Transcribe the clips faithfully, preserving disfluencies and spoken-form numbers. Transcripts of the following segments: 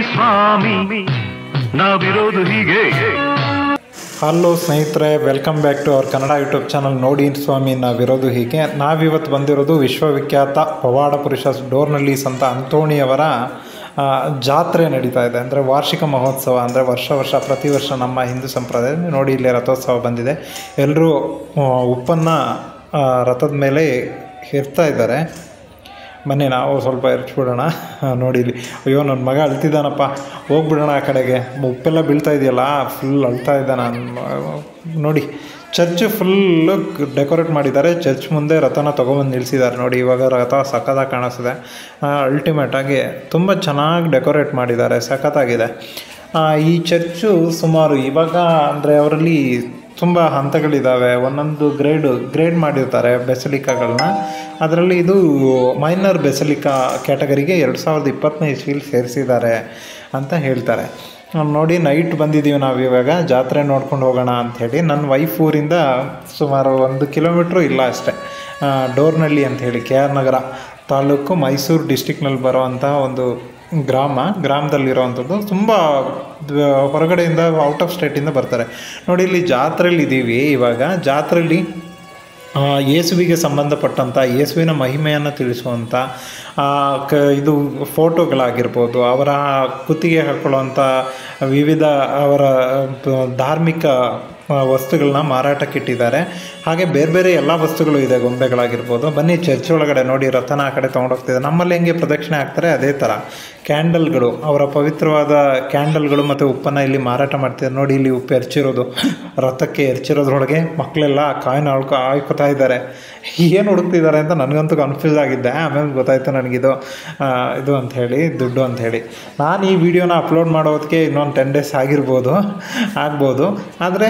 ಸ್ವಾಮಿ ನಾವಿರೋದು ಹೀಗೆ. ಹಲೋ ಸ್ನೇಹಿತರೆ, welcome back to our Kannada YouTube channel ನೋಡಿ ಸ್ವಾಮಿ ನಾವಿರೋದು ಹೀಗೆ. ನಾವಿವತ್ತು ಬಂದಿರೋದು ವಿಶ್ವವಿಖ್ಯಾತ ಪವಾಡ ಪುರುಷ ಡೋರ್ನಳ್ಳಿ ಸಂತ ಅಂತೋಣಿಯವರ ಜಾತ್ರೆ ನಡೀತಾ ಇದೆ. ಅಂದರೆ ವಾರ್ಷಿಕ ಮಹೋತ್ಸವ, ಅಂದರೆ ವರ್ಷ ವರ್ಷ ಪ್ರತಿ ವರ್ಷ ನಮ್ಮ ಹಿಂದೂ ಸಂಪ್ರದಾಯ ನೋಡಿ ಇಲ್ಲಿ ರಥೋತ್ಸವ ಬಂದಿದೆ. ಎಲ್ಲರೂ ಉಪ್ಪನ್ನು ರಥದ ಮೇಲೆ ಇರ್ತಾ ಇದ್ದಾರೆ. ಬನ್ನಿ ನಾವು ಸ್ವಲ್ಪ ಎರಚ್ಬಿಡೋಣ. ನೋಡಿ ಇಲ್ಲಿ, ಅಯ್ಯೋ ನನ್ನ ಮಗ ಅಳ್ತಿದ್ದಾನಪ್ಪ, ಹೋಗ್ಬಿಡೋಣ ಆ ಕಡೆಗೆ. ಉಪ್ಪೆಲ್ಲ ಬೀಳ್ತಾ ಇದೆಯಲ್ಲ, ಫುಲ್ ಅಳ್ತಾ ಇದ್ದಾನೆ. ನೋಡಿ ಚರ್ಚ್ ಫುಲ್ಲು ಡೆಕೋರೇಟ್ ಮಾಡಿದ್ದಾರೆ. ಚರ್ಚ್ ಮುಂದೆ ರಥನ ತೊಗೊಬಂದು ನಿಲ್ಲಿಸಿದ್ದಾರೆ. ನೋಡಿ ಇವಾಗ ರಥ ಸಖತ್ತಾಗಿ ಕಾಣಿಸ್ತಿದೆ. ಅಲ್ಟಿಮೇಟಾಗಿ ತುಂಬ ಚೆನ್ನಾಗಿ ಡೆಕೋರೇಟ್ ಮಾಡಿದ್ದಾರೆ, ಸಖತ್ತಾಗಿದೆ. ಈ ಚರ್ಚು ಸುಮಾರು ಇವಾಗ ಅಂದರೆ ಅವರಲ್ಲಿ ತುಂಬ ಹಂತಗಳಿದ್ದಾವೆ. ಒಂದೊಂದು ಗ್ರೇಡು ಗ್ರೇಡ್ ಮಾಡಿರ್ತಾರೆ ಬೆಸಲಿಕಾಗಳನ್ನ. ಅದರಲ್ಲಿ ಇದು ಮೈನರ್ ಬೆಸಲಿಕಾ ಕ್ಯಾಟಗರಿಗೆ ಎರಡು ಸಾವಿರದ ಇಪ್ಪತ್ತನೇ ಇಸ್ವಿಲಿ ಸೇರಿಸಿದ್ದಾರೆ ಅಂತ ಹೇಳ್ತಾರೆ. ನೋಡಿ ನೈಟ್ ಬಂದಿದ್ದೀವಿ ನಾವು ಇವಾಗ ಜಾತ್ರೆ ನೋಡ್ಕೊಂಡು ಹೋಗೋಣ ಅಂಥೇಳಿ. ನನ್ನ ವೈಫ್ ಊರಿಂದ ಸುಮಾರು ಒಂದು ಕಿಲೋಮೀಟ್ರು ಇಲ್ಲ ಅಷ್ಟೇ, ಡೋರ್ನಳ್ಳಿ ಅಂಥೇಳಿ ಕೆ ಆರ್ ನಗರ ತಾಲೂಕು ಮೈಸೂರು ಡಿಸ್ಟಿಕ್ನಲ್ಲಿ ಬರೋವಂಥ ಒಂದು ಗ್ರಾಮ. ಗ್ರಾಮದಲ್ಲಿರೋವಂಥದ್ದು ತುಂಬ ಹೊರಗಡೆಯಿಂದ ಔಟ್ ಆಫ್ ಸ್ಟೇಟಿಂದ ಬರ್ತಾರೆ. ನೋಡಿ ಇಲ್ಲಿ ಜಾತ್ರೆಯಲ್ಲಿ ಇದ್ದೀವಿ ಇವಾಗ. ಜಾತ್ರೆಯಲ್ಲಿ ಯೇಸುವಿಗೆ ಸಂಬಂಧಪಟ್ಟಂಥ ಯೇಸುವಿನ ಮಹಿಮೆಯನ್ನು ತಿಳಿಸುವಂಥ ಕ ಇದು ಫೋಟೋಗಳಾಗಿರ್ಬೋದು, ಅವರ ಕುತ್ತಿಗೆ ಹಾಕ್ಕೊಳ್ಳುವಂಥ ವಿವಿಧ ಅವರ ಧಾರ್ಮಿಕ ವಸ್ತುಗಳನ್ನ ಮಾರಾಟಕ್ಕಿಟ್ಟಿದ್ದಾರೆ. ಹಾಗೆ ಬೇರೆ ಬೇರೆ ಎಲ್ಲ ವಸ್ತುಗಳು ಇದೆ, ಗೊಂಬೆಗಳಾಗಿರ್ಬೋದು. ಬನ್ನಿ ಚರ್ಚ್ ಒಳಗಡೆ ನೋಡಿ ರಥನ ಆ ಕಡೆ ತೊಗೊಂಡೋಗ್ತಿದೆ. ನಮ್ಮಲ್ಲಿ ಹೆಂಗೆ ಪ್ರದಕ್ಷಿಣೆ ಆಗ್ತಾರೆ ಅದೇ ಥರ ಕ್ಯಾಂಡಲ್ಗಳು, ಅವರ ಪವಿತ್ರವಾದ ಕ್ಯಾಂಡಲ್ಗಳು ಮತ್ತು ಉಪ್ಪನ್ನು ಇಲ್ಲಿ ಮಾರಾಟ ಮಾಡ್ತಿದ್ದಾರೆ. ನೋಡಿ ಇಲ್ಲಿ ಉಪ್ಪು ಎರಚಿರೋದು, ರಥಕ್ಕೆ ಎರಚಿರೋದ್ರೊಳಗೆ ಮಕ್ಕಳೆಲ್ಲ ಕಾಯಿನ ಆಳ್ಕೊ ಆಯ್ಕೋತಾ ಇದ್ದಾರೆ. ಏನು ಹುಡುಕ್ತಿದ್ದಾರೆ ಅಂತ ನನಗಂತೂ ಕನ್ಫ್ಯೂಸ್ ಆಗಿದ್ದೆ. ಆಮೇಲೆ ಗೊತ್ತಾಯಿತು ನನಗಿದು ಇದು ಅಂಥೇಳಿ ದುಡ್ಡು ಅಂಥೇಳಿ. ನಾನು ಈ ವಿಡಿಯೋನ ಅಪ್ಲೋಡ್ ಮಾಡೋದಕ್ಕೆ ಇನ್ನೊಂದು ಟೆನ್ ಡೇಸ್ ಆಗಿರ್ಬೋದು ಆಗ್ಬೋದು. ಆದರೆ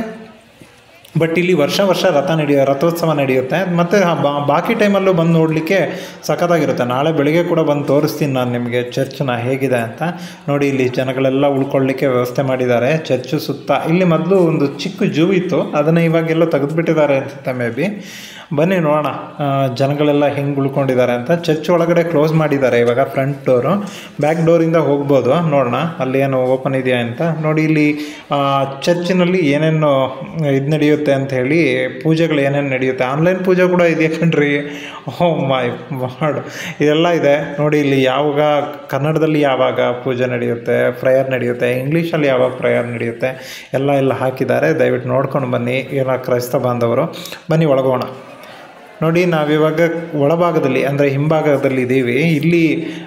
ಬಟ್ ಇಲ್ಲಿ ವರ್ಷ ವರ್ಷ ರಥ ನಡೆಯೋ ರಥೋತ್ಸವ ನಡೆಯುತ್ತೆ. ಮತ್ತು ಬಾಕಿ ಟೈಮಲ್ಲೂ ಬಂದು ನೋಡಲಿಕ್ಕೆ ಸಖತ್ತಾಗಿರುತ್ತೆ. ನಾಳೆ ಬೆಳಿಗ್ಗೆ ಕೂಡ ಬಂದು ತೋರಿಸ್ತೀನಿ ನಾನು ನಿಮಗೆ ಚರ್ಚ್ನ ಹೇಗಿದೆ ಅಂತ. ನೋಡಿ ಇಲ್ಲಿ ಜನಗಳೆಲ್ಲ ಉಳ್ಕೊಳ್ಳಿಕ್ಕೆ ವ್ಯವಸ್ಥೆ ಮಾಡಿದ್ದಾರೆ ಚರ್ಚು ಸುತ್ತ. ಇಲ್ಲಿ ಮೊದಲು ಒಂದು ಚಿಕ್ಕ ಜೂ ಇತ್ತು, ಅದನ್ನು ಇವಾಗೆಲ್ಲ ತೆಗೆದುಬಿಟ್ಟಿದ್ದಾರೆ ಅನಿಸುತ್ತೆ ಮೇ ಬಿ. ಬನ್ನಿ ನೋಡೋಣ ಜನಗಳೆಲ್ಲ ಹೆಂಗೆ ಉಳ್ಕೊಂಡಿದ್ದಾರೆ ಅಂತ. ಚರ್ಚ್ ಒಳಗಡೆ ಕ್ಲೋಸ್ ಮಾಡಿದ್ದಾರೆ ಇವಾಗ. ಫ್ರಂಟ್ ಡೋರು, ಬ್ಯಾಕ್ ಡೋರಿಂದ ಹೋಗ್ಬೋದು. ನೋಡೋಣ ಅಲ್ಲಿ ಏನು ಓಪನ್ ಇದೆಯಾ ಅಂತ. ನೋಡಿ ಇಲ್ಲಿ ಚರ್ಚಿನಲ್ಲಿ ಏನೇನು ಇದು ನಡೆಯುತ್ತೆ ಅಂತ ಹೇಳಿ, ಪೂಜೆಗಳು ಏನೇನು ನಡೆಯುತ್ತೆ. ಆನ್ಲೈನ್ ಪೂಜೆ ಕೂಡ ಇದೆಯಾ ಕಣ್ರಿ, ಓ ಮೈ ಗಾಡ್, ಇದೆಲ್ಲ ಇದೆ. ನೋಡಿ ಇಲ್ಲಿ ಯಾವಾಗ ಕನ್ನಡದಲ್ಲಿ ಯಾವಾಗ ಪೂಜೆ ನಡೆಯುತ್ತೆ, ಪ್ರೇಯರ್ ನಡೆಯುತ್ತೆ, ಇಂಗ್ಲೀಷಲ್ಲಿ ಯಾವಾಗ ಪ್ರೇಯರ್ ನಡೆಯುತ್ತೆ ಎಲ್ಲ ಎಲ್ಲ ಹಾಕಿದ್ದಾರೆ. ದಯವಿಟ್ಟು ನೋಡ್ಕೊಂಡು ಬನ್ನಿ ಏನೋ ಕ್ರೈಸ್ತ ಬಾಂಧವರು. ಬನ್ನಿ ಒಳಗೋಣ. ನೋಡಿ ನಾವಿವಾಗ ಒಳಭಾಗದಲ್ಲಿ ಅಂದರೆ ಹಿಂಭಾಗದಲ್ಲಿ ಇದ್ದೀವಿ. ಇಲ್ಲಿ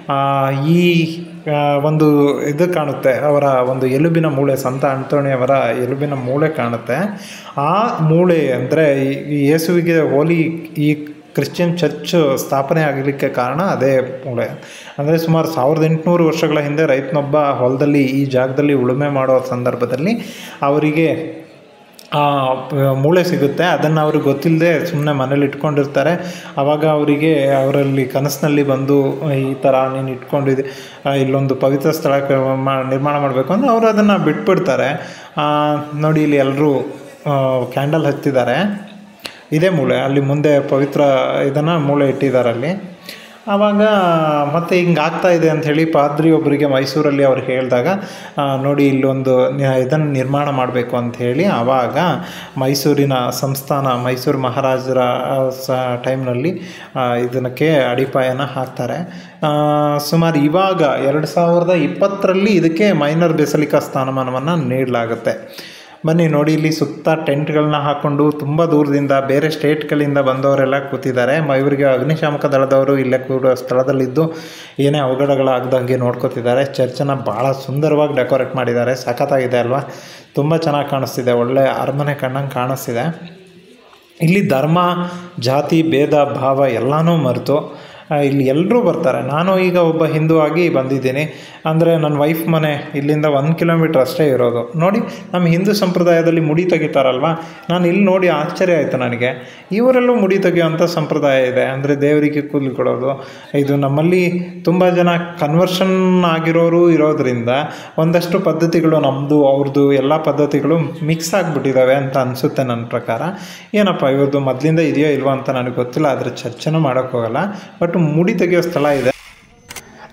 ಈ ಒಂದು ಇದು ಕಾಣುತ್ತೆ, ಅವರ ಒಂದು ಎಲುಬಿನ ಮೂಳೆ, ಸಂತ ಅಂತೋಣಿಯವರ ಎಲುಬಿನ ಮೂಳೆ ಕಾಣುತ್ತೆ. ಆ ಮೂಳೆ ಅಂದರೆ ಈ ಯೇಸುವಿಗೆ ಹೋಲಿ ಈ ಕ್ರಿಶ್ಚಿಯನ್ ಚರ್ಚ್ ಸ್ಥಾಪನೆ ಆಗಲಿಕ್ಕೆ ಕಾರಣ ಅದೇ ಮೂಳೆ. ಅಂದರೆ ಸುಮಾರು ಸಾವಿರದ ಎಂಟುನೂರು ವರ್ಷಗಳ ಹಿಂದೆ ರೈತನೊಬ್ಬ ಹೊಲದಲ್ಲಿ ಈ ಜಾಗದಲ್ಲಿ ಉಳುಮೆ ಮಾಡೋ ಸಂದರ್ಭದಲ್ಲಿ ಅವರಿಗೆ ಮೂಳೆ ಸಿಗುತ್ತೆ. ಅದನ್ನು ಅವ್ರಿಗೆ ಗೊತ್ತಿಲ್ಲದೆ ಸುಮ್ಮನೆ ಮನೇಲಿ ಇಟ್ಕೊಂಡಿರ್ತಾರೆ. ಆವಾಗ ಅವರಿಗೆ ಅವರಲ್ಲಿ ಕನಸಿನಲ್ಲಿ ಬಂದು ಈ ಥರ ನೀನು ಇಟ್ಕೊಂಡಿದ್ದೆ ಇಲ್ಲೊಂದು ಪವಿತ್ರ ಸ್ಥಳಕ್ಕೆ ನಿರ್ಮಾಣ ಮಾಡಬೇಕು ಅಂದರೆ ಅವರು ಅದನ್ನು ಬಿಟ್ಬಿಡ್ತಾರೆ. ನೋಡಿ ಇಲ್ಲಿ ಎಲ್ಲರೂ ಕ್ಯಾಂಡಲ್ ಹಚ್ತಿದ್ದಾರೆ. ಇದೇ ಮೂಳೆ, ಅಲ್ಲಿ ಮುಂದೆ ಪವಿತ್ರ ಇದನ್ನು ಮೂಳೆ ಇಟ್ಟಿದ್ದಾರೆ ಅಲ್ಲಿ. ಆವಾಗ ಮತ್ತೆ ಹಿಂಗೆ ಆಗ್ತಾಯಿದೆ ಅಂಥೇಳಿ ಪಾದ್ರಿ ಒಬ್ಬರಿಗೆ ಮೈಸೂರಲ್ಲಿ ಅವ್ರು ಹೇಳಿದಾಗ, ನೋಡಿ ಇಲ್ಲೊಂದು ಇದನ್ನು ನಿರ್ಮಾಣ ಮಾಡಬೇಕು ಅಂಥೇಳಿ ಆವಾಗ ಮೈಸೂರಿನ ಸಂಸ್ಥಾನ, ಮೈಸೂರು ಮಹಾರಾಜರ ಸ ಟೈಮ್ನಲ್ಲಿ ಇದಕ್ಕೆ ಅಡಿಪಾಯನ ಹಾಕ್ತಾರೆ. ಸುಮಾರು ಇವಾಗ ಎರಡು ಸಾವಿರದ ಇಪ್ಪತ್ತರಲ್ಲಿ ಇದಕ್ಕೆ ಮೈನರ್ ಬೆಸಲಿಕಾ ಸ್ಥಾನಮಾನವನ್ನು ನೀಡಲಾಗುತ್ತೆ. ಬನ್ನಿ ನೋಡಿ ಇಲ್ಲಿ ಸುತ್ತ ಟೆಂಟ್ಗಳನ್ನ ಹಾಕ್ಕೊಂಡು ತುಂಬ ದೂರದಿಂದ ಬೇರೆ ಸ್ಟೇಟ್ಗಳಿಂದ ಬಂದವರೆಲ್ಲ ಕೂತಿದ್ದಾರೆ. ಇವರಿಗೆ ಅಗ್ನಿಶಾಮಕ ದಳದವರು ಇಲ್ಲೇ ಕೂಡ ಸ್ಥಳದಲ್ಲಿದ್ದು ಏನೇ ಅವಘಡಗಳಾಗ್ದಂಗೆ ನೋಡ್ಕೋತಿದ್ದಾರೆ. ಚರ್ಚನ್ನು ಭಾಳ ಸುಂದರವಾಗಿ ಡೆಕೋರೇಟ್ ಮಾಡಿದ್ದಾರೆ. ಸಖತ್ತಾಗಿದೆ ಅಲ್ವಾ, ತುಂಬ ಚೆನ್ನಾಗಿ ಕಾಣಿಸ್ತಿದೆ, ಒಳ್ಳೆ ಅರಮನೆ ಕಣ್ಣಂಗೆ ಕಾಣಿಸ್ತಿದೆ. ಇಲ್ಲಿ ಧರ್ಮ ಜಾತಿ ಭೇದ ಭಾವ ಎಲ್ಲನೂ ಮರೆತು ಇಲ್ಲಿ ಎಲ್ಲರೂ ಬರ್ತಾರೆ. ನಾನು ಈಗ ಒಬ್ಬ ಹಿಂದೂ ಆಗಿ ಬಂದಿದ್ದೀನಿ ಅಂದರೆ ನನ್ನ ವೈಫ್ ಮನೆ ಇಲ್ಲಿಂದ ಒಂದು ಕಿಲೋಮೀಟ್ರ್ ಅಷ್ಟೇ ಇರೋದು. ನೋಡಿ ನಮ್ಮ ಹಿಂದೂ ಸಂಪ್ರದಾಯದಲ್ಲಿ ಮುಡಿ ತೆಗಿತಾರಲ್ವ, ನಾನು ಇಲ್ಲಿ ನೋಡಿ ಆಶ್ಚರ್ಯ ಆಯಿತು ನನಗೆ. ಇವರಲ್ಲೂ ಮುಡಿ ತೆಗೆಯುವಂಥ ಸಂಪ್ರದಾಯ ಇದೆ. ಅಂದರೆ ದೇವರಿಗೆ ಕೂದಲು ಕೊಡೋದು. ಇದು ನಮ್ಮಲ್ಲಿ ತುಂಬ ಜನ ಕನ್ವರ್ಷನ್ ಆಗಿರೋರು ಇರೋದರಿಂದ ಒಂದಷ್ಟು ಪದ್ಧತಿಗಳು ನಮ್ಮದು ಅವ್ರದ್ದು ಎಲ್ಲ ಪದ್ಧತಿಗಳು ಮಿಕ್ಸ್ ಆಗಿಬಿಟ್ಟಿದ್ದಾವೆ ಅಂತ ಅನಿಸುತ್ತೆ ನನ್ನ ಪ್ರಕಾರ. ಏನಪ್ಪ ಇವ್ರದ್ದು ಮೊದಲಿಂದ ಇದೆಯೋ ಇಲ್ವೋ ಅಂತ ನನಗೆ ಗೊತ್ತಿಲ್ಲ, ಆದರೆ ಚರ್ಚೆನೂ ಮಾಡೋಕ್ಕೋಗಲ್ಲ. ಬಟ್ ಮುಡಿ ತೆಗೆಯೋ ಸ್ಥಳ ಇದೆ.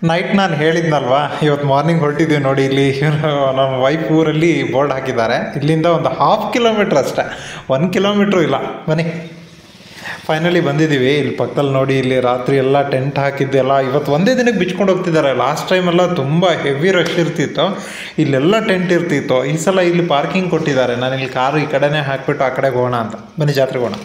ನೈಟ್ ನಾನು ಹೇಳಿದ್ನಲ್ವಾ ಇವತ್ತು ಮಾರ್ನಿಂಗ್ ಹೊರಟಿದ್ದೀವಿ ನೋಡಿ. ಇಲ್ಲಿ ನಮ್ಮ ವೈಫ್ ಊರಲ್ಲಿ ಬೋರ್ಡ್ ಹಾಕಿದ್ದಾರೆ. ಇಲ್ಲಿಂದ ಒಂದು ಹಾಫ್ ಕಿಲೋಮೀಟ್ರ್ ಅಷ್ಟೇ, ಒಂದು ಕಿಲೋಮೀಟ್ರು ಇಲ್ಲ. ಬನ್ನಿ, ಫೈನಲಿ ಬಂದಿದ್ದೀವಿ. ಇಲ್ಲಿ ಪಕ್ಕದಲ್ಲಿ ನೋಡಿ, ಇಲ್ಲಿ ರಾತ್ರಿ ಎಲ್ಲ ಟೆಂಟ್ ಹಾಕಿದ್ದೆಲ್ಲ ಇವತ್ತು ಒಂದೇ ದಿನಕ್ಕೆ ಬಿಚ್ಕೊಂಡು ಹೋಗ್ತಿದ್ದಾರೆ. ಲಾಸ್ಟ್ ಟೈಮೆಲ್ಲ ತುಂಬ ಹೆವಿ ರಶ್ ಇರ್ತಿತ್ತು, ಇಲ್ಲೆಲ್ಲ ಟೆಂಟ್ ಇರ್ತಿತ್ತು. ಈ ಸಲ ಇಲ್ಲಿ ಪಾರ್ಕಿಂಗ್ ಕೊಟ್ಟಿದ್ದಾರೆ. ನಾನು ಇಲ್ಲಿ ಕಾರು ಈ ಕಡೆನೇ ಹಾಕಿಬಿಟ್ಟು ಆ ಕಡೆಗೆ ಹೋಗೋಣ ಅಂತ. ಬನ್ನಿ, ಜಾತ್ರೆಗೆ ಹೋಗೋಣ.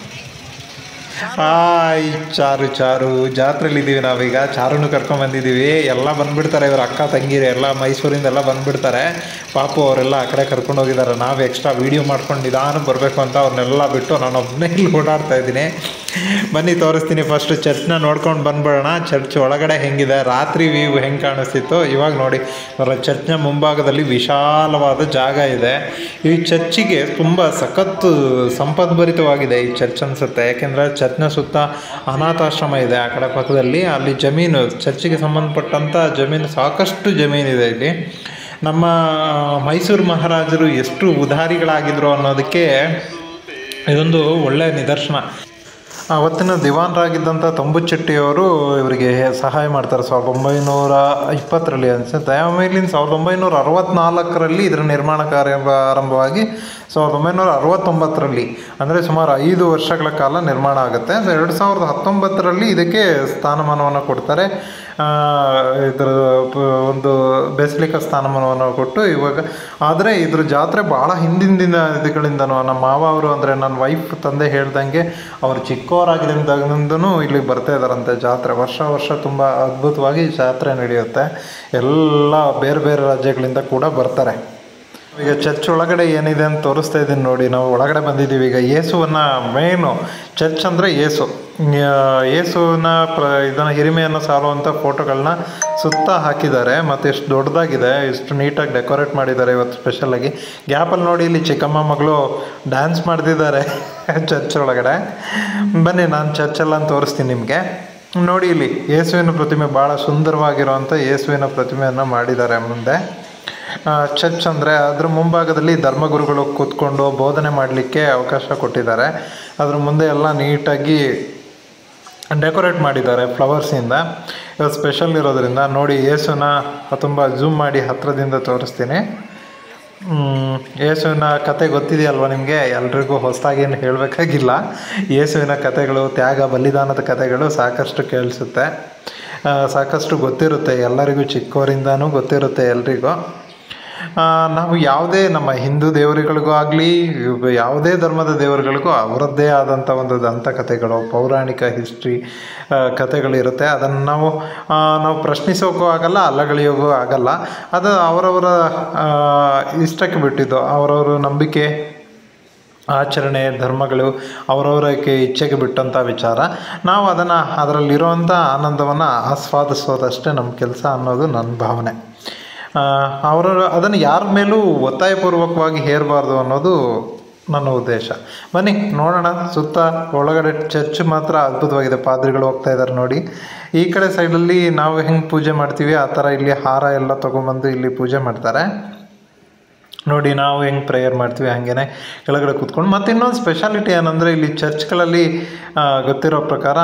ಹಾಯ್ ಚಾರು, ಚಾರು ಜಾತ್ರೆಯಲ್ಲಿದ್ದೀವಿ ನಾವೀಗ. ಚಾರುನು ಕರ್ಕೊಂಬಂದಿದ್ದೀವಿ. ಎಲ್ಲ ಬಂದುಬಿಡ್ತಾರೆ, ಇವರು ಅಕ್ಕ ತಂಗಿರಿ ಎಲ್ಲ ಮೈಸೂರಿಂದ ಎಲ್ಲ ಬಂದುಬಿಡ್ತಾರೆ. ಪಾಪು ಅವರೆಲ್ಲ ಆ ಕಡೆ ಕರ್ಕೊಂಡು ಹೋಗಿದ್ದಾರೆ. ನಾವು ಎಕ್ಸ್ಟ್ರಾ ವೀಡಿಯೋ ಮಾಡ್ಕೊಂಡು ನಿಧಾನ ಬರಬೇಕು ಅಂತ ಅವ್ರನ್ನೆಲ್ಲ ಬಿಟ್ಟು ನಾನು ಒಬ್ಬನೇ ಇಲ್ಲಿ ಓಡಾಡ್ತಾ ಇದ್ದೀನಿ. ಬನ್ನಿ ತೋರಿಸ್ತೀನಿ. ಫಸ್ಟು ಚರ್ಚ್ನ ನೋಡ್ಕೊಂಡು ಬಂದ್ಬಿಡೋಣ. ಚರ್ಚ್ ಒಳಗಡೆ ಹೆಂಗಿದೆ, ರಾತ್ರಿ ವ್ಯೂ ಹೆಂಗೆ ಕಾಣಿಸ್ತಿತ್ತು ಇವಾಗ ನೋಡಿ. ಚರ್ಚ್ನ ಮುಂಭಾಗದಲ್ಲಿ ವಿಶಾಲವಾದ ಜಾಗ ಇದೆ. ಈ ಚರ್ಚಿಗೆ ತುಂಬ ಸಖತ್ತು ಸಂಪದ್ಭರಿತವಾಗಿದೆ ಈ ಚರ್ಚ್ ಅನಿಸುತ್ತೆ. ಯಾಕೆಂದರೆ ಚರ್ಚ್ನ ಸುತ್ತ ಅನಾಥಾಶ್ರಮ ಇದೆ ಆ ಕಡೆ ಪಕ್ಕದಲ್ಲಿ. ಅಲ್ಲಿ ಜಮೀನು, ಚರ್ಚಿಗೆ ಸಂಬಂಧಪಟ್ಟಂಥ ಜಮೀನು ಸಾಕಷ್ಟು ಜಮೀನಿದೆ ಇಲ್ಲಿ. ನಮ್ಮ ಮೈಸೂರು ಮಹಾರಾಜರು ಎಷ್ಟು ಉದಾರಿಗಳಾಗಿದ್ರು ಅನ್ನೋದಕ್ಕೆ ಇದೊಂದು ಒಳ್ಳೆಯ ನಿದರ್ಶನ. ಅವತ್ತಿನ ದಿವಾನರಾಗಿದ್ದಂಥ ತಂಬುಚೆಟ್ಟಿಯವರು ಇವರಿಗೆ ಸಹಾಯ ಮಾಡ್ತಾರೆ ಸಾವಿರದ ಒಂಬೈನೂರ ಇಪ್ಪತ್ತರಲ್ಲಿ ಅನಿಸುತ್ತೆ. ಆಮೇಲಿನ ಸಾವಿರದ ಒಂಬೈನೂರ ಅರವತ್ತ್ನಾಲ್ಕರಲ್ಲಿ ಇದರ ನಿರ್ಮಾಣ ಕಾರ್ಯ ಆರಂಭವಾಗಿ ಸಾವಿರದ ಒಂಬೈನೂರ ಅರವತ್ತೊಂಬತ್ತರಲ್ಲಿ, ಅಂದರೆ ಸುಮಾರು ಐದು ವರ್ಷಗಳ ಕಾಲ ನಿರ್ಮಾಣ ಆಗುತ್ತೆ. ಎರಡು ಸಾವಿರದ ಹತ್ತೊಂಬತ್ತರಲ್ಲಿ ಇದಕ್ಕೆ ಸ್ಥಾನಮಾನವನ್ನು ಕೊಡ್ತಾರೆ. ಇದರ ಒಂದು ಬೆಸ್ಲಿಕ ಸ್ಥಾನಮಾನವನ್ನು ಕೊಟ್ಟು ಇವಾಗ. ಆದರೆ ಇದ್ರ ಜಾತ್ರೆ ಭಾಳ ಹಿಂದಿನ ದಿನ ಇದಗಳಿಂದನೂ ನಮ್ಮ ಮಾವ ಅವರು, ಅಂದರೆ ನನ್ನ ವೈಫ್ ತಂದೆ ಹೇಳ್ದಂಗೆ ಅವರು ಚಿಕ್ಕವರಾಗಿದ್ದಾಗಿಂದನೂ ಇಲ್ಲಿಗೆ ಬರ್ತಾ ಇದ್ದಾರಂತೆ. ಜಾತ್ರೆ ವರ್ಷ ವರ್ಷ ತುಂಬ ಅದ್ಭುತವಾಗಿ ಜಾತ್ರೆ ನಡೆಯುತ್ತೆ. ಎಲ್ಲ ಬೇರೆ ಬೇರೆ ರಾಜ್ಯಗಳಿಂದ ಕೂಡ ಬರ್ತಾರೆ. ಈಗ ಚರ್ಚ್ ಒಳಗಡೆ ಏನಿದೆ ಅಂತ ತೋರಿಸ್ತಾ ಇದ್ದೀನಿ ನೋಡಿ. ನಾವು ಒಳಗಡೆ ಬಂದಿದ್ದೀವಿ ಈಗ. ಯೇಸುವನ್ನು ಮೇನು, ಚರ್ಚ್ ಅಂದರೆ ಯೇಸು, ಯೇಸುವಿನ ಪ್ರ ಇದನ್ನು ಹಿರಿಮೆಯನ್ನು ಸಾರುವಂಥ ಫೋಟೋಗಳನ್ನ ಸುತ್ತ ಹಾಕಿದ್ದಾರೆ. ಮತ್ತು ಎಷ್ಟು ದೊಡ್ಡದಾಗಿದೆ, ಎಷ್ಟು ನೀಟಾಗಿ ಡೆಕೋರೇಟ್ ಮಾಡಿದ್ದಾರೆ ಇವತ್ತು ಸ್ಪೆಷಲಾಗಿ. ಗ್ಯಾಪಲ್ಲಿ ನೋಡಿ, ಇಲ್ಲಿ ಚಿಕ್ಕಮ್ಮ ಮಗಳು ಡ್ಯಾನ್ಸ್ ಮಾಡ್ತಿದ್ದಾರೆ ಚರ್ಚ್ ಒಳಗಡೆ. ಬನ್ನಿ, ನಾನು ಚರ್ಚೆಲ್ಲ ತೋರಿಸ್ತೀನಿ ನಿಮಗೆ. ನೋಡಿ, ಇಲ್ಲಿ ಯೇಸುವಿನ ಪ್ರತಿಮೆ, ಭಾಳ ಸುಂದರವಾಗಿರುವಂಥ ಯೇಸುವಿನ ಪ್ರತಿಮೆಯನ್ನು ಮಾಡಿದ್ದಾರೆ ಮುಂದೆ. ಚರ್ಚ್ ಅಂದರೆ ಅದ್ರ ಮುಂಭಾಗದಲ್ಲಿ ಧರ್ಮಗುರುಗಳು ಕೂತ್ಕೊಂಡು ಬೋಧನೆ ಮಾಡಲಿಕ್ಕೆ ಅವಕಾಶ ಕೊಟ್ಟಿದ್ದಾರೆ. ಅದ್ರ ಮುಂದೆ ಎಲ್ಲ ನೀಟಾಗಿ ಡೆಕೋರೇಟ್ ಮಾಡಿದ್ದಾರೆ ಫ್ಲವರ್ಸಿಂದ. ಇವತ್ತು ಸ್ಪೆಷಲ್ ಇರೋದ್ರಿಂದ ನೋಡಿ, ಯೇಸುನ ತುಂಬ ಝೂಮ್ ಮಾಡಿ ಹತ್ತಿರದಿಂದ ತೋರಿಸ್ತೀನಿ. ಯೇಸುವಿನ ಕತೆ ಗೊತ್ತಿದೆಯಲ್ವ ನಿಮಗೆ? ಎಲ್ರಿಗೂ ಹೊಸದಾಗೇನು ಹೇಳಬೇಕಾಗಿಲ್ಲ. ಯೇಸುವಿನ ಕತೆಗಳು, ತ್ಯಾಗ ಬಲಿದಾನದ ಕತೆಗಳು ಸಾಕಷ್ಟು ಕೇಳಿಸುತ್ತೆ, ಸಾಕಷ್ಟು ಗೊತ್ತಿರುತ್ತೆ ಎಲ್ಲರಿಗೂ, ಚಿಕ್ಕವರಿಂದನೂ ಗೊತ್ತಿರುತ್ತೆ ಎಲ್ರಿಗೂ. ನಾವು ಯಾವುದೇ ನಮ್ಮ ಹಿಂದೂ ದೇವರುಗಳಿಗೂ ಆಗಲಿ, ಯಾವುದೇ ಧರ್ಮದ ದೇವರುಗಳಿಗೂ ಅವರದ್ದೇ ಆದಂಥ ಒಂದು ದಂತಕಥೆಗಳು, ಪೌರಾಣಿಕ ಹಿಸ್ಟ್ರಿ ಕಥೆಗಳಿರುತ್ತೆ. ಅದನ್ನು ನಾವು ನಾವು ಪ್ರಶ್ನಿಸೋಕ್ಕೂ ಆಗಲ್ಲ, ಅಲ್ಲಗಳೆಯೋಕ್ಕೂ ಆಗಲ್ಲ. ಅದು ಅವರವರ ಇಷ್ಟಕ್ಕೆ ಬಿಟ್ಟಿದ್ದು, ಅವರವರ ನಂಬಿಕೆ, ಆಚರಣೆ, ಧರ್ಮಗಳು ಅವರವರಕ್ಕೆ ಇಚ್ಛೆಗೆ ಬಿಟ್ಟಂಥ ವಿಚಾರ. ನಾವು ಅದನ್ನು ಅದರಲ್ಲಿರುವಂಥ ಆನಂದವನ್ನು ಆಸ್ವಾದಿಸೋದಷ್ಟೇ ನಮ್ಮ ಕೆಲಸ ಅನ್ನೋದು ನನ್ನ ಭಾವನೆ. ಅವರು ಅದನ್ನು ಯಾರ ಮೇಲೂ ಒತ್ತಾಯಪೂರ್ವಕವಾಗಿ ಹೇರಬಾರ್ದು ಅನ್ನೋದು ನನ್ನ ಉದ್ದೇಶ. ಬನ್ನಿ ನೋಡೋಣ. ಸುತ್ತ ಒಳಗಡೆ ಚರ್ಚ್ ಮಾತ್ರ ಅದ್ಭುತವಾಗಿದೆ. ಪಾದ್ರಿಗಳು ಹೋಗ್ತಾ ಇದ್ದಾರೆ ನೋಡಿ. ಈ ಕಡೆ ಸೈಡಲ್ಲಿ ನಾವು ಹೆಂಗೆ ಪೂಜೆ ಮಾಡ್ತೀವಿ ಆ ಥರ ಇಲ್ಲಿ ಹಾರ ಎಲ್ಲ ತೊಗೊಂಬಂದು ಇಲ್ಲಿ ಪೂಜೆ ಮಾಡ್ತಾರೆ ನೋಡಿ. ನಾವು ಹೆಂಗೆ ಪ್ರೇಯರ್ ಮಾಡ್ತೀವಿ ಹಾಗೇ ಕೆಳಗಡೆ ಕೂತ್ಕೊಂಡು. ಮತ್ತು ಇನ್ನೊಂದು ಸ್ಪೆಷಾಲಿಟಿ ಏನಂದರೆ, ಇಲ್ಲಿ ಚರ್ಚ್ಗಳಲ್ಲಿ ಗೊತ್ತಿರೋ ಪ್ರಕಾರ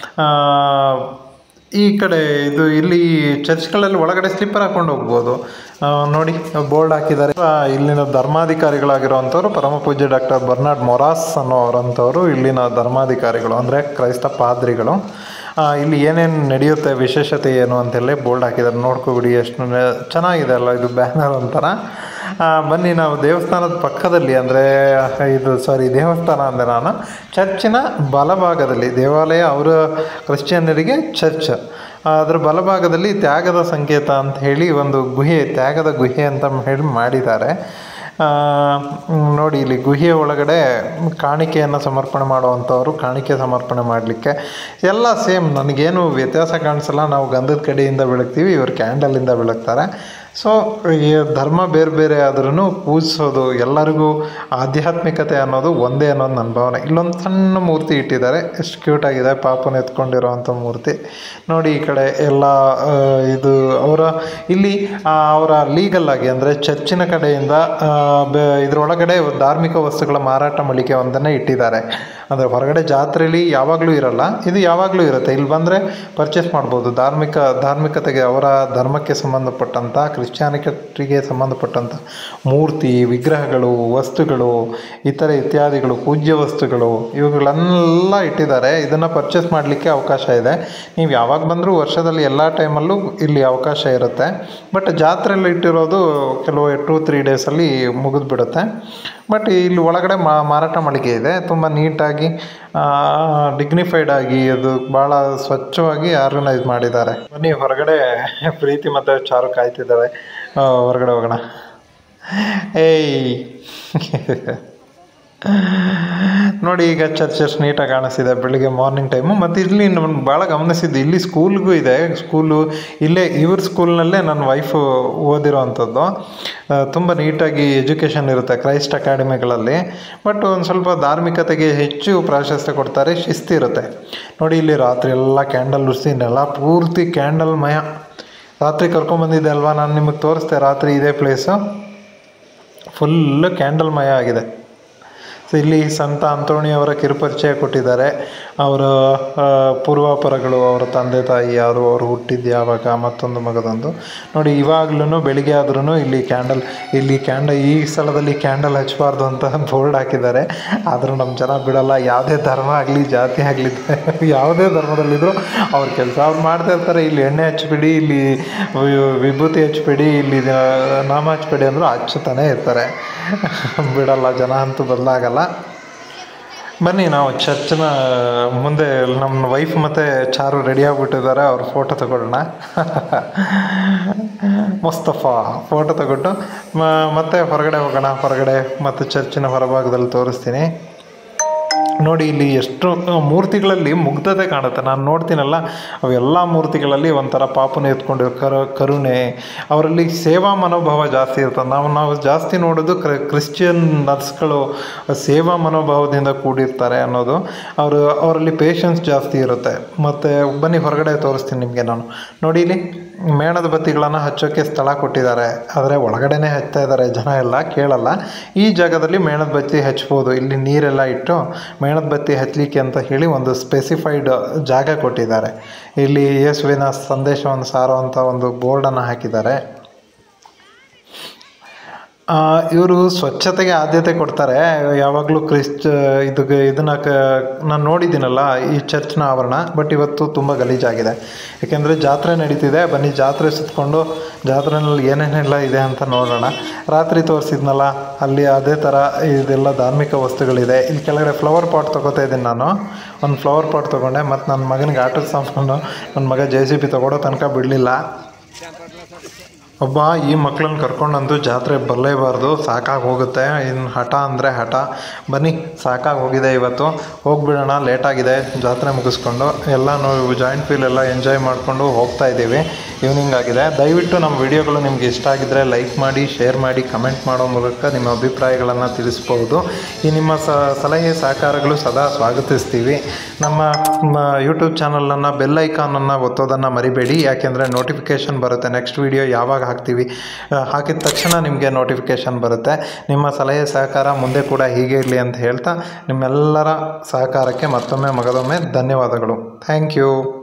ಈ ಕಡೆ ಇದು ಇಲ್ಲಿ ಚರ್ಚ್ಗಳಲ್ಲಿ ಒಳಗಡೆ ಸ್ಲಿಪ್ಪರ್ ಹಾಕ್ಕೊಂಡು ಹೋಗ್ಬೋದು ನೋಡಿ. ಬೋರ್ಡ್ ಹಾಕಿದ್ದಾರೆ. ಇಲ್ಲಿನ ಧರ್ಮಾಧಿಕಾರಿಗಳಾಗಿರುವಂಥವ್ರು ಪರಮ ಪೂಜ್ಯ ಡಾಕ್ಟರ್ ಬರ್ನಾರ್ಡ್ ಮೊರಾಸ್ ಅನ್ನೋರಂಥವ್ರು ಇಲ್ಲಿನ ಧರ್ಮಾಧಿಕಾರಿಗಳು, ಅಂದರೆ ಕ್ರೈಸ್ತ ಪಾದ್ರಿಗಳು. ಇಲ್ಲಿ ಏನೇನು ನಡೆಯುತ್ತೆ, ವಿಶೇಷತೆ ಏನು ಅಂತೆಲ್ಲ ಬೋರ್ಡ್ ಹಾಕಿದ್ದಾರೆ. ನೋಡ್ಕೊಬಿಡಿ, ಎಷ್ಟು ಚೆನ್ನಾಗಿದೆ ಅಲ್ಲ ಇದು ಬ್ಯಾನರ್ ಒಂಥರ. ಬನ್ನಿ, ನಾವು ದೇವಸ್ಥಾನದ ಪಕ್ಕದಲ್ಲಿ, ಅಂದರೆ ಇದು ಸಾರಿ ದೇವಸ್ಥಾನ ಅಂದರೆ ನಾನು ಚರ್ಚಿನ ಬಲಭಾಗದಲ್ಲಿ, ದೇವಾಲಯ ಅವರ ಕ್ರಿಶ್ಚಿಯನ್ನರಿಗೆ ಚರ್ಚ್, ಅದರ ಬಲಭಾಗದಲ್ಲಿ ತ್ಯಾಗದ ಸಂಕೇತ ಅಂತ ಹೇಳಿ ಒಂದು ಗುಹೆ, ತ್ಯಾಗದ ಗುಹೆ ಅಂತ ಹೇಳಿ ಮಾಡಿದ್ದಾರೆ ನೋಡಿ. ಇಲ್ಲಿ ಗುಹೆಯ ಒಳಗಡೆ ಕಾಣಿಕೆಯನ್ನು ಸಮರ್ಪಣೆ ಮಾಡುವಂಥವ್ರು ಕಾಣಿಕೆ ಸಮರ್ಪಣೆ ಮಾಡಲಿಕ್ಕೆ ಎಲ್ಲ ಸೇಮ್, ನನಗೇನು ವ್ಯತ್ಯಾಸ ಕಾಣಿಸಲ್ಲ. ನಾವು ಗಂಧದ ಕಡೆಯಿಂದ ಬೆಳಗ್ತೀವಿ, ಇವರು ಕ್ಯಾಂಡಲಿಂದ ಬೆಳಗ್ತಾರೆ. ಸೊ ಈ ಧರ್ಮ ಬೇರೆ ಬೇರೆ ಆದ್ರೂ ಪೂಜಿಸೋದು ಎಲ್ಲರಿಗೂ ಆಧ್ಯಾತ್ಮಿಕತೆ ಅನ್ನೋದು ಒಂದೇ ಅನ್ನೋದು ನನ್ನ ಭಾವನೆ. ಇಲ್ಲೊಂದು ಸಣ್ಣ ಮೂರ್ತಿ ಇಟ್ಟಿದ್ದಾರೆ, ಎಷ್ಟು ಕ್ಯೂಟಾಗಿದೆ, ಪಾಪನ ಎತ್ಕೊಂಡಿರೋವಂಥ ಮೂರ್ತಿ ನೋಡಿ. ಈ ಕಡೆ ಎಲ್ಲ ಇದು ಅವರ ಇಲ್ಲಿ ಅವರ ಲೀಗಲ್ಲಾಗಿ ಅಂದರೆ ಚರ್ಚಿನ ಕಡೆಯಿಂದ ಇದರೊಳಗಡೆ ಧಾರ್ಮಿಕ ವಸ್ತುಗಳ ಮಾರಾಟ ಮಳಿಗೆ ಒಂದನ್ನೇ ಇಟ್ಟಿದ್ದಾರೆ. ಅಂದರೆ ಹೊರಗಡೆ ಜಾತ್ರೆಯಲ್ಲಿ ಯಾವಾಗಲೂ ಇರಲ್ಲ, ಇದು ಯಾವಾಗಲೂ ಇರುತ್ತೆ. ಇಲ್ಲಿ ಬಂದರೆ ಪರ್ಚೇಸ್ ಮಾಡ್ಬೋದು. ಧಾರ್ಮಿಕ ಧಾರ್ಮಿಕತೆಗೆ ಅವರ ಧರ್ಮಕ್ಕೆ ಸಂಬಂಧಪಟ್ಟಂಥ ಕ್ರಿಶ್ಚಿಯಾನಿಟಿಗೆ ಸಂಬಂಧಪಟ್ಟಂಥ ಮೂರ್ತಿ, ವಿಗ್ರಹಗಳು, ವಸ್ತುಗಳು, ಇತರೆ ಇತ್ಯಾದಿಗಳು, ಪೂಜ್ಯ ವಸ್ತುಗಳು ಇವುಗಳನ್ನೆಲ್ಲ ಇಟ್ಟಿದ್ದಾರೆ. ಇದನ್ನು ಪರ್ಚೇಸ್ ಮಾಡಲಿಕ್ಕೆ ಅವಕಾಶ ಇದೆ. ನೀವು ಯಾವಾಗ ಬಂದರೂ ವರ್ಷದಲ್ಲಿ ಎಲ್ಲ ಟೈಮಲ್ಲೂ ಇಲ್ಲಿ ಅವಕಾಶ ಇರುತ್ತೆ. ಬಟ್ ಜಾತ್ರೆಯಲ್ಲಿ ಇಟ್ಟಿರೋದು ಕೆಲವು ಟೂ ತ್ರೀ ಡೇಸಲ್ಲಿ ಮುಗಿದ್ಬಿಡುತ್ತೆ. ಬಟ್ ಇಲ್ಲಿ ಒಳಗಡೆ ಮಾರಾಟ ಮಳಿಗೆ ಇದೆ, ತುಂಬ ನೀಟಾಗಿ ಡಿಗ್ನಿಫೈಡ್ ಆಗಿ ಅದು ಭಾಳ ಸ್ವಚ್ಛವಾಗಿ ಆರ್ಗನೈಸ್ ಮಾಡಿದ್ದಾರೆ. ಬನ್ನಿ ಹೊರಗಡೆ ಪ್ರೀತಿ ಮತ್ತು ಚಾರು ಕಾಯ್ತಿದ್ದಾವೆ, ಹೊರಗಡೆ ಹೋಗೋಣ. ಏಯ್ ನೋಡಿ, ಈಗ ಚರ್ಚ್ ಎಷ್ಟು ನೀಟಾಗಿ ಕಾಣಿಸ್ತಿದೆ ಬೆಳಿಗ್ಗೆ ಮಾರ್ನಿಂಗ್ ಟೈಮು. ಮತ್ತು ಇಲ್ಲಿ ನಾನು ಭಾಳ ಗಮನಿಸಿದ್ದು, ಇಲ್ಲಿ ಸ್ಕೂಲ್ಗೂ ಇದೆ. ಸ್ಕೂಲು ಇಲ್ಲೇ ಇವ್ರ ಸ್ಕೂಲ್ನಲ್ಲೇ ನನ್ನ ವೈಫು ಓದಿರೋ ಅಂಥದ್ದು. ತುಂಬ ನೀಟಾಗಿ ಎಜುಕೇಷನ್ ಇರುತ್ತೆ ಕ್ರೈಸ್ಟ್ ಅಕಾಡೆಮಿಗಳಲ್ಲಿ. ಬಟ್ ಒಂದು ಸ್ವಲ್ಪ ಧಾರ್ಮಿಕತೆಗೆ ಹೆಚ್ಚು ಪ್ರಾಶಸ್ತ್ಯ ಕೊಡ್ತಾರೆ, ಶಿಸ್ತಿರುತ್ತೆ. ನೋಡಿ, ಇಲ್ಲಿ ರಾತ್ರಿ ಎಲ್ಲ ಕ್ಯಾಂಡಲ್ ಉರಿಸಿ, ನೆಲ ಪೂರ್ತಿ ಕ್ಯಾಂಡಲ್ ಮಯ. ರಾತ್ರಿ ಕರ್ಕೊಂಬಂದಿದ್ದೆ ಅಲ್ವಾ ನಾನು ನಿಮಗೆ ತೋರಿಸ್ದೆ, ರಾತ್ರಿ ಇದೇ ಪ್ಲೇಸು ಫುಲ್ಲು ಕ್ಯಾಂಡಲ್ ಮಯ ಆಗಿದೆ. ಸೊ ಇಲ್ಲಿ ಸಂತ ಅಂತೋಣಿಯವರ ಕಿರುಪರಿಚಯ ಕೊಟ್ಟಿದ್ದಾರೆ. ಅವರ ಪೂರ್ವಾಪರಗಳು, ಅವರ ತಂದೆ ತಾಯಿ ಯಾರು, ಅವರು ಹುಟ್ಟಿದ್ದು ಯಾವಾಗ, ಮತ್ತೊಂದು ಮಗದೊಂದು ನೋಡಿ. ಇವಾಗ್ಲೂ ಬೆಳಿಗ್ಗೆ ಆದ್ರೂ ಇಲ್ಲಿ ಕ್ಯಾಂಡಲ್ ಇಲ್ಲಿ ಕ್ಯಾಂಡಲ್ ಈ ಸ್ಥಳದಲ್ಲಿ ಕ್ಯಾಂಡಲ್ ಹಚ್ಚಬಾರ್ದು ಅಂತ ಬೋರ್ಡ್ ಹಾಕಿದ್ದಾರೆ. ಆದರೂ ನಮ್ಮ ಜನ ಬಿಡಲ್ಲ. ಯಾವುದೇ ಧರ್ಮ ಆಗಲಿ ಜಾತಿ ಆಗಲಿ ಯಾವುದೇ ಧರ್ಮದಲ್ಲಿದ್ದರೂ ಅವ್ರ ಕೆಲಸ ಅವ್ರು ಮಾಡ್ತಾ ಇರ್ತಾರೆ. ಇಲ್ಲಿ ಎಣ್ಣೆ ಹಚ್ಬಿಡಿ, ಇಲ್ಲಿ ವಿಭೂತಿ ಹಚ್ಬಿಡಿ, ಇಲ್ಲಿ ನಾಮ ಹಚ್ಬಿಡಿ ಅಂದರೂ ಹಚ್ಚುತ್ತಾನೆ ಇರ್ತಾರೆ. ಬಿಡಲ್ಲ, ಜನ ಅಂತೂ ಬದಲಾಗಲ್ಲ. ಬನ್ನಿ ನಾವು ಚರ್ಚ್ನ ಮುಂದೆ ನಮ್ಮ ವೈಫ್ ಮತ್ತು ಚಾರು ರೆಡಿ ಆಗಿಬಿಟ್ಟಿದ್ದಾರೆ. ಅವ್ರ ಫೋಟೋ ತಗೊಳ್ಳೋಣ. ಮುಸ್ತಫಾ ಫೋಟೋ ತಗೊಂಡು ಮತ್ತೆ ಹೊರಗಡೆ ಹೋಗೋಣ. ಹೊರಗಡೆ ಮತ್ತು ಚರ್ಚಿನ ಹೊರಭಾಗದಲ್ಲಿ ತೋರಿಸ್ತೀನಿ. ನೋಡಿ, ಇಲ್ಲಿ ಎಷ್ಟು ಮೂರ್ತಿಗಳಲ್ಲಿ ಮುಗ್ಧತೆ ಕಾಣುತ್ತೆ. ನಾನು ನೋಡ್ತೀನಲ್ಲ, ಅವೆಲ್ಲ ಮೂರ್ತಿಗಳಲ್ಲಿ ಒಂಥರ ಪಾಪನ ಎತ್ಕೊಂಡಿರೋ ಕರು ಕರುಣೆ ಅವರಲ್ಲಿ ಸೇವಾ ಮನೋಭಾವ ಜಾಸ್ತಿ ಇರ್ತದೆ. ನಾವು ನಾವು ಜಾಸ್ತಿ ನೋಡೋದು ಕ್ರ ಕ್ರಿಶ್ಚಿಯನ್ ನರ್ಸ್ಗಳು ಸೇವಾ ಮನೋಭಾವದಿಂದ ಕೂಡಿರ್ತಾರೆ ಅನ್ನೋದು. ಅವರು ಅವರಲ್ಲಿ ಪೇಷನ್ಸ್ ಜಾಸ್ತಿ ಇರುತ್ತೆ. ಮತ್ತು ಬನ್ನಿ ಹೊರಗಡೆ ತೋರಿಸ್ತೀನಿ ನಿಮಗೆ ನಾನು. ನೋಡಿ, ಇಲ್ಲಿ ಮೇಣದ ಬತ್ತಿಗಳನ್ನು ಹಚ್ಚೋಕ್ಕೆ ಸ್ಥಳ ಕೊಟ್ಟಿದ್ದಾರೆ, ಆದರೆ ಒಳಗಡೆನೇ ಹಚ್ತಾ ಇದ್ದಾರೆ. ಜನ ಎಲ್ಲ ಕೇಳಲ್ಲ. ಈ ಜಾಗದಲ್ಲಿ ಮೇಣದ ಬತ್ತಿ ಹಚ್ಬೋದು. ಇಲ್ಲಿ ನೀರೆಲ್ಲ ಇಟ್ಟು ಮೇಣದ ಬತ್ತಿ ಹಚ್ಚಲಿಕ್ಕೆ ಅಂತ ಹೇಳಿ ಒಂದು ಸ್ಪೆಸಿಫೈಡ್ ಜಾಗ ಕೊಟ್ಟಿದ್ದಾರೆ. ಇಲ್ಲಿ ಯೇಸುವಿನ ಸಂದೇಶವನ್ನು ಸಾರುವಂಥ ಒಂದು ಬೋರ್ಡನ್ನು ಹಾಕಿದ್ದಾರೆ. ಇವರು ಸ್ವಚ್ಛತೆಗೆ ಆದ್ಯತೆ ಕೊಡ್ತಾರೆ ಯಾವಾಗಲೂ. ಕ್ರಿಶ್ಚ ಇದು ಇದನ್ನು ಕ ನಾನು ನೋಡಿದ್ದೀನಲ್ಲ ಈ ಚರ್ಚ್ನ ಆವರಣ. ಬಟ್ ಇವತ್ತು ತುಂಬ ಗಲೀಜಾಗಿದೆ, ಏಕೆಂದರೆ ಜಾತ್ರೆ ನಡೀತಿದೆ. ಬನ್ನಿ ಜಾತ್ರೆ ಸುತ್ತಕೊಂಡು ಜಾತ್ರೆನಲ್ಲಿ ಏನೇನೆಲ್ಲ ಇದೆ ಅಂತ ನೋಡೋಣ. ರಾತ್ರಿ ತೋರಿಸಿದ್ನಲ್ಲ ಅಲ್ಲಿ ಅದೇ ಥರ ಇದೆಲ್ಲ ಧಾರ್ಮಿಕ ವಸ್ತುಗಳಿದೆ. ಇಲ್ಲಿ ಕೆಳಗಡೆ ಫ್ಲವರ್ ಪಾಟ್ ತೊಗೋತಾ ಇದ್ದೀನಿ ನಾನು. ಒಂದು ಫ್ಲವರ್ ಪಾಟ್ ತೊಗೊಂಡೆ. ಮತ್ತು ನನ್ನ ಮಗನಿಗೆ ಆಟದ ಸಾಮಾನು ನನ್ನ ಮಗ ಜೆ ಸಿ ಬಿ ತೊಗೊಳೋ ತನಕ ಬಿಡಲಿಲ್ಲ. ಒಬ್ಬ ಈ ಮಕ್ಕಳನ್ನ ಕರ್ಕೊಂಡಂತೂ ಜಾತ್ರೆ ಬರಲೇಬಾರ್ದು, ಸಾಕಾಗಿ ಹೋಗುತ್ತೆ. ಇನ್ನು ಹಠ ಅಂದರೆ ಹಠ. ಬನ್ನಿ, ಸಾಕಾಗಿ ಹೋಗಿದೆ ಇವತ್ತು, ಹೋಗಿಬಿಡೋಣ. ಲೇಟಾಗಿದೆ ಜಾತ್ರೆ ಮುಗಿಸ್ಕೊಂಡು. ಎಲ್ಲ ನಾವು ಜಾಯಿಂಟ್ ಫೀಲ್ ಎಲ್ಲ ಎಂಜಾಯ್ ಮಾಡಿಕೊಂಡು ಹೋಗ್ತಾ ಇದ್ದೀವಿ. ಈವ್ನಿಂಗ್ ಆಗಿದೆ. ದಯವಿಟ್ಟು ನಮ್ಮ ವಿಡಿಯೋಗಳು ನಿಮ್ಗೆ ಇಷ್ಟ ಆಗಿದ್ದರೆ ಲೈಕ್ ಮಾಡಿ, ಶೇರ್ ಮಾಡಿ, ಕಮೆಂಟ್ ಮಾಡೋ ಮೂಲಕ ನಿಮ್ಮ ಅಭಿಪ್ರಾಯಗಳನ್ನು ತಿಳಿಸ್ಬೋದು. ಈ ನಿಮ್ಮ ಸಲಹೆ ಸಹಕಾರಗಳು ಸದಾ ಸ್ವಾಗತಿಸ್ತೀವಿ. ನಮ್ಮ ಯೂಟ್ಯೂಬ್ ಚಾನಲನ್ನು ಬೆಲ್ ಐಕಾನನ್ನು ಒತ್ತೋದನ್ನು ಮರಿಬೇಡಿ, ಯಾಕೆಂದರೆ ನೋಟಿಫಿಕೇಷನ್ ಬರುತ್ತೆ. ನೆಕ್ಸ್ಟ್ ವಿಡಿಯೋ ಯಾವಾಗ ಹಾಕ್ತೀವಿ ಹಾಕಿದ ತಕ್ಷಣ ನಿಮಗೆ ನೋಟಿಫಿಕೇಷನ್ ಬರುತ್ತೆ. ನಿಮ್ಮ ಸಲಹೆ ಸಹಕಾರ ಮುಂದೆ ಕೂಡ ಹೀಗೆ ಇರಲಿ ಅಂತ ಹೇಳ್ತಾ ನಿಮ್ಮೆಲ್ಲರ ಸಹಕಾರಕ್ಕೆ ಮತ್ತೊಮ್ಮೆ ಮಗದೊಮ್ಮೆ ಧನ್ಯವಾದಗಳು. Thank you.